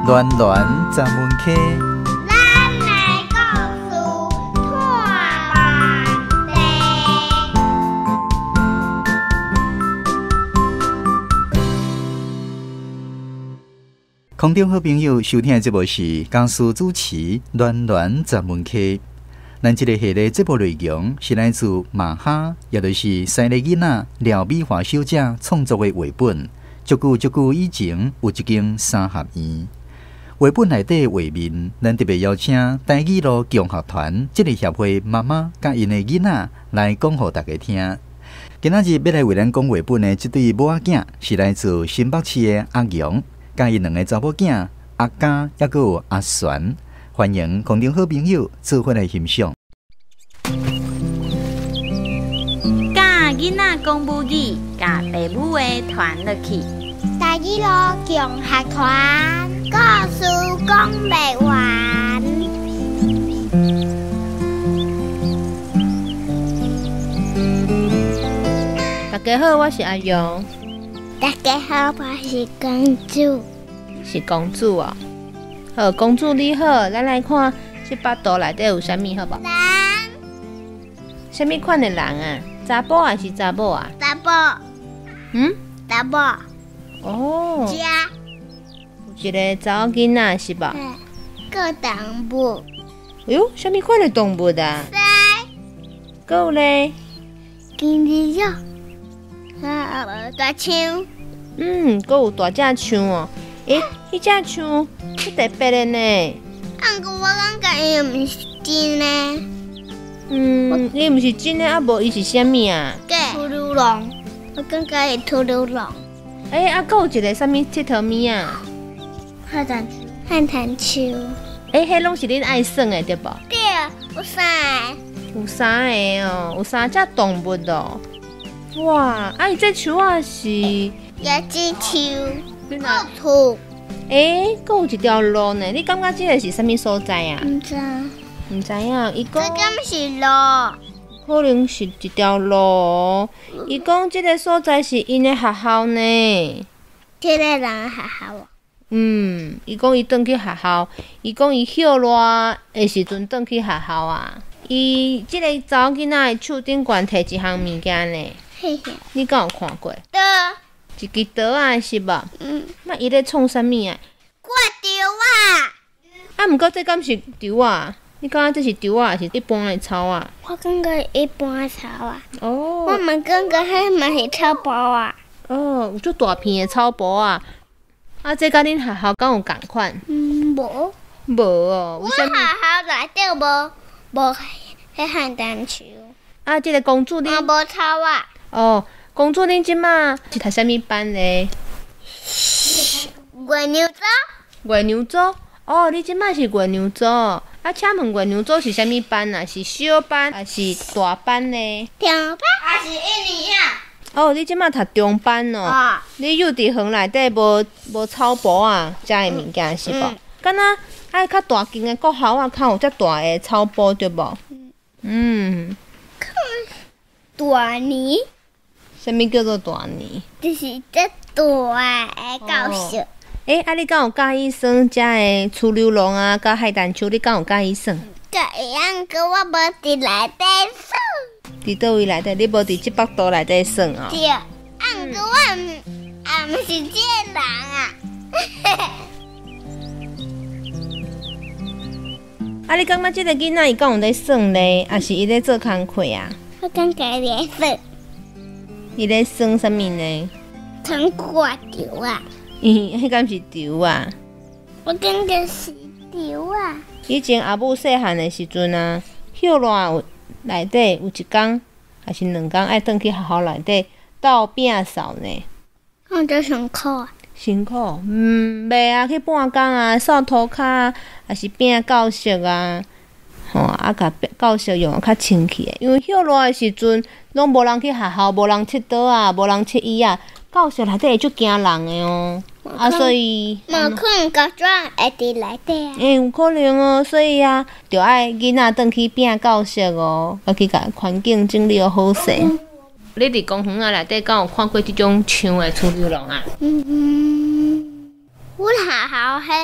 暖暖十门溪， 咱来故事看梦地。 空中好朋友收听的节目是江苏主持暖暖十门溪。咱这个系列节目内容是来自马哈，也就是西利囡仔廖美华小姐创作的画本。足久以前有一间三合院，画本内底画面，咱特别邀请台语路共学团这个协会妈妈甲因的囡仔来讲给大家听。今仔日要来为咱讲画本的这对母仔囝是来自新北市的阿阳，甲因两个查某囝阿嘉，也阁有阿璇。欢迎空中好朋友做伙来欣赏。 甲囡仔讲母语，甲父母话传落去。 台语路共学团，故事讲不完。 大家好，我是阿勇， 大家好，我是公主。 是公主哦。好，公主你好，咱来看这巴肚内底有啥物，好无？ 人， 啥物款的人啊？查甫还是查某啊？ 查甫，查某， 哦， 家， 有一个查某囡仔是吧？ 个动物， 哎哟，啥物款的动物啊？ 西， 还有咧， 金鱼肉，大象， 还有大只象哦。诶，迄只象是特别的呢。 不过我感觉伊毋是真的。 伊毋是真的，啊无伊是啥物啊？ 兔乳龙，我感觉伊兔乳龙。 还有一个啥物佚佗物啊？ 汉潭球， 迄拢是恁爱耍的对无？ 对，有啥？ 有三个哦，有三只动物哦。哇，伊这树啊是， 野鸡球， 你若兔， 还有一条路呢。你感觉这个是啥物所在啊？ 唔知， 毋知影，伊讲这敢是路？ 可能是一条路哦。伊讲这个所在是因的学校呢。 这个人的学校哦。 伊讲伊转去学校，伊讲伊歇热的时阵转去学校啊。伊即个查某囡仔的手顶悬摕一项物件呢， 嘿嘿， 你敢有看过？ 的， 一支刀啊，是无？那伊咧创啥物啊？ 挂条啊！ 毋过这敢是稻啊？你感觉这是稻啊，还是一般的草啊？ 我感觉一般草啊。 哦， 我嘛感觉迄嘛是草包啊。 哦，有足大片的草薄啊！这甲恁学校敢有共款？ 无。 无哦， 我学校内底无迄汉蛋球。 这个公主恁无草啊。 哦，公主恁即马是读啥物班咧？ 月娘组。 月娘组。哦，你即马是月娘组。请问月娘组是啥物班啊？是小班还是大班呢？ 中班还是一年啊？ 哦，你即马读中班哦。你幼稚园内底无草薄啊，遮的物件是无？敢若爱较大间的国校啊，较有遮大的草薄对无？ 大年。 啥物叫做大年？ 就是这大的教室。 你敢有介意耍遮的出溜龙啊，甲海胆球？你敢有介意耍？ 这样个我无伫内底耍。 伫倒位内底？你无伫即北岛内底耍哦？ 对，不过我毋是这人啊。 你感觉即个囡仔伊敢有咧耍咧，还是伊咧做工课啊？ 我感觉伊咧耍。 伊咧耍啥物呢？ 穿挂条啊。 迄敢是稻啊？ 我感觉是条啊。 以前阿母细汉的时阵啊，歇热有内底有一工还是两工，爱转去学校内底斗摒扫呢。 我就辛苦啊。 辛苦？袂啊，去半工啊，扫涂骹啊，还是摒教室啊，甲教室用较清气的。因为歇热的时阵，拢无人去学校，无人佚佗啊，无人佚椅啊，教室内底会足惊人的哦。所以无可能家长会伫内底啊。 有可能哦，所以就爱囡仔转去摒教室哦，要去甲环境整理好势。你伫公园啊内底敢有看过即种像的出溜龙啊？ 我学校迄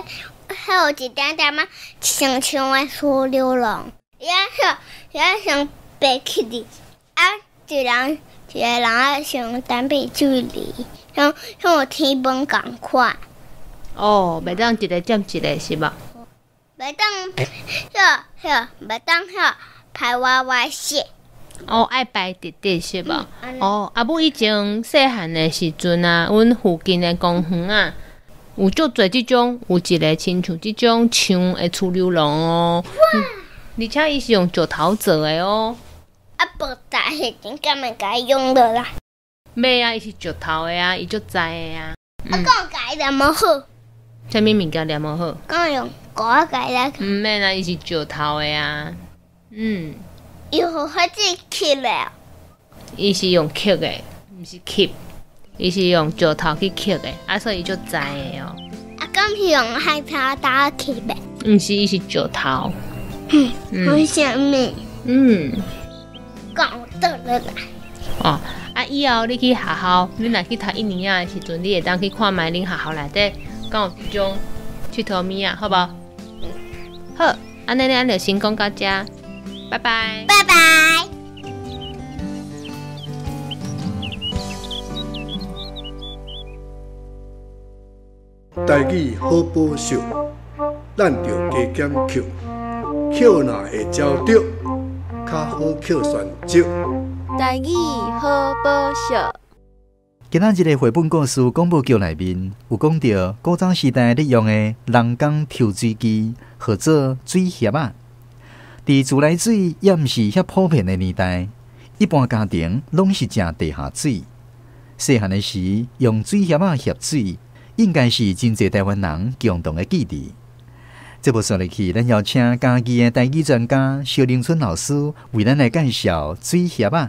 还有一点点嘛，像的苏流浪，也像白起的啊，一个人啊像单臂距离，像有天分共款。 哦，袂当一个接一个是吧？ 袂当袂当排歪歪色。 哦，爱排直直是吧？哦，啊，母以前细汉的时阵啊，阮附近的公园啊，有足侪即种，有一个亲像即种枪的出溜龙哦，而且伊是用石头做的哦。 啊，无大时阵敢会甲伊用落来？ 袂啊，伊是石头的啊，伊足栽的啊。 啊，讲甲伊念无好。 啥物物件念无好？ 讲用鼓甲伊来。 毋免啊，伊是石头的啊。 伊互发子吸了。 伊是用吸的，毋是吸。伊是用石头去吸的，啊，所以伊足栽的哦。 啊，敢是用海草打吸的？ 毋是，伊是石头。 为什么？讲倒落来。 哦，啊，以后你去学校，你若去读1年的时阵，你会当去看卖恁学校内底敢有即种佚佗物啊，好无？好，安尼咱就先讲到这，拜拜。 拜拜。 台语好保守，咱着加减扣，扣若会招着，较好扣选择。 台语好保守。 今仔日的绘本故事广播剧内面有讲到古早时代利用的人工抽水机，号做水盒仔。伫自来水也毋是遐普遍的年代，一般家庭拢是食地下水。细汉的时用水盒仔吸水，应该是真侪台湾人共同的记忆。这部说入去，咱邀请家己的台语专家萧凌春老师为咱来介绍水盒仔。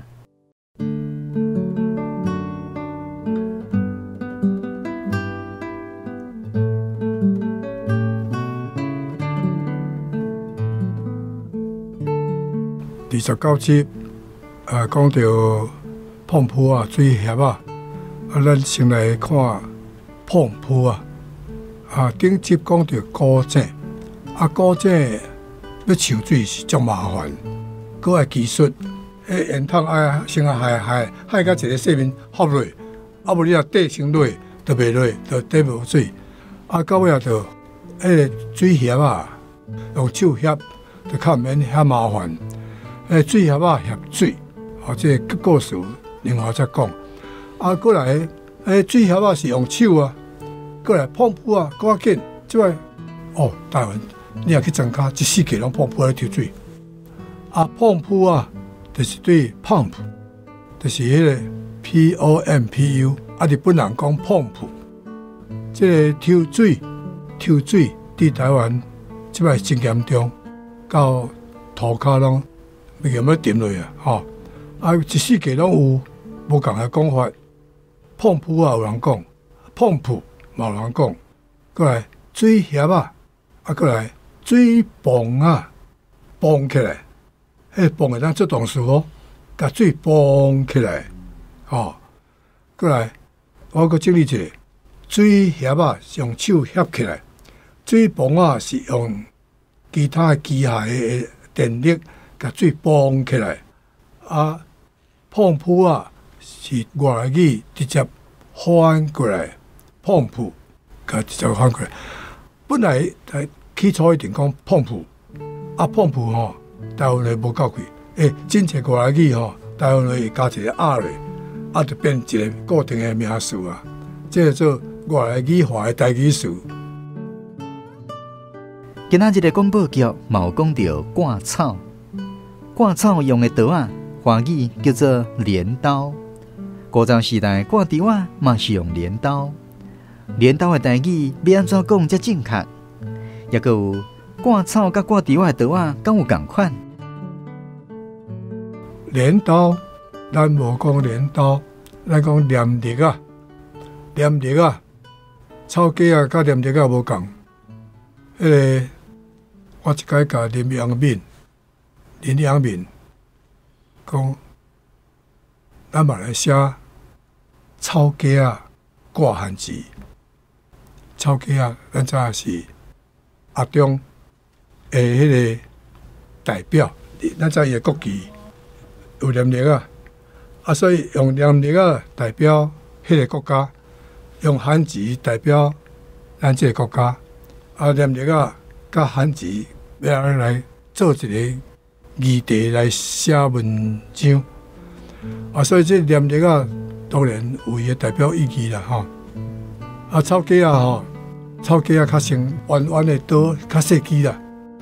29集，讲到碰扑啊、水盒啊，咱先来看碰扑啊。顶集讲到古井，古井要抽水是足麻烦，佫爱技术，烟筒爱先海甲一个细面合落，无你若底先落，就袂落，就底无水。到尾就个水盒啊，用手翕，就较免遐麻烦。水盒啊，翕水，这个故事另外再讲。过来，水盒啊是用手啊，过来碰扑啊，搁较紧。即摆台湾你也去增加一世纪拢碰扑来抽水。碰扑啊，就是对 pump， 就是迄个 POMPU， 日本人讲 pump。这个抽水伫台湾即摆真严重，到涂骹拢。要沉落啊！一世纪拢有无共的讲法，碰扑啊有人讲，碰扑嘛有人讲，过来水盒啊，过来水泵啊，泵起来，泵会当做动词哦，甲水泵起来，过来我搁整理一下，水盒啊是用手翕起来，水泵啊是用其他的机械的电力。甲水泵起来，碰扑啊是外来语直接翻过来，碰扑，甲直接翻过来。本来起初一定讲碰扑，碰扑台湾人无够贵，真侪外来语台湾人会加一个 R 落，就变一个固定的名词啊，这个做外来语化的台语词。 今仔日的广播剧嘛有讲到割草。割草用的刀啊，华语叫做镰刀。古早时代割稻啊，嘛是用镰刀。镰刀的台语要安怎讲才正确？也阁有割草甲割稻的刀啊，敢有共款？ 镰刀，咱无讲镰刀，咱讲黏力啊，黏力啊，草鸡啊，甲黏力啊无共。我一解甲林阳明讲，咱马来写草鸡啊挂汉字，草鸡啊，咱早是阿中的迄个代表，咱在伊个国旗有念历啊，所以用念历代表迄个国家，用汉字代表咱这个国家，啊念历甲汉字要来做一个议题来写文章，啊，所以这念历当然有伊个代表意义啦，吼。啊，草鸡吼，草鸡较像弯弯的刀，较细枝啦。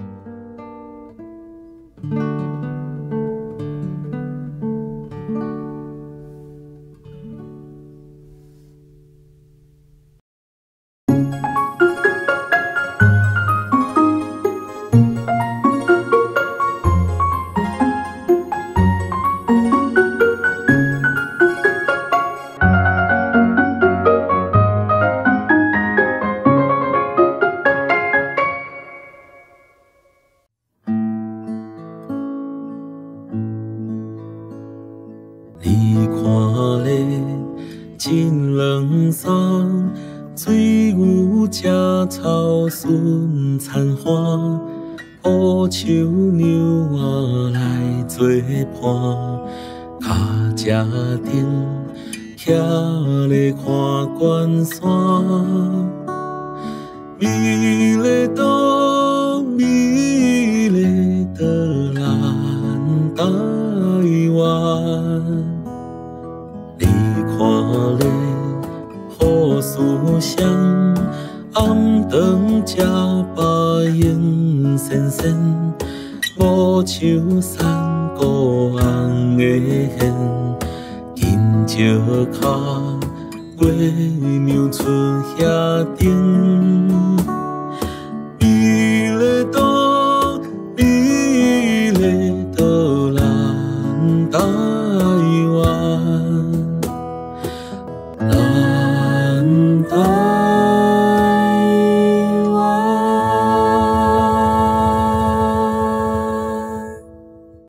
你看咧，真冷霜，水牛食草顺残花，乌树牛仔来做伴，脚只顶徛咧看关山，美丽岛，美丽的咱台湾。你看咧，雨丝香，暗顿吃白影闪闪，无树山孤红的线，金石脚，月娘村遐顶。